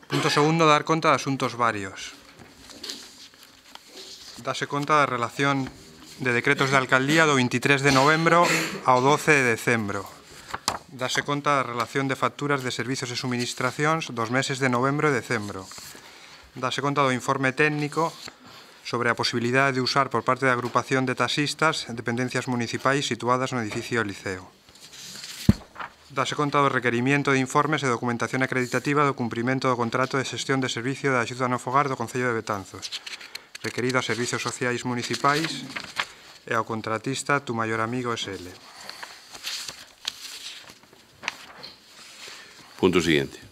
Punto segundo, dar conta de asuntos varios. Dase conta da relación de decretos de alcaldía do 23 de novembro ao 12 de decembro. Dase conta da relación de facturas de servizos e suministracións dos meses de novembro e decembro. Dase conta do informe técnico sobre a posibilidade de usar por parte da agrupación de taxistas dependencias municipais situadas no edificio Liceo. Dase conta do requerimento de informes e documentación acreditativa do cumprimento do contrato de xestión de servicio de axuda no fogar do Concello de Betanzos, requerido a Servizos Sociais Municipais e ao contratista Tu Maior Amigo SL. Punto siguiente.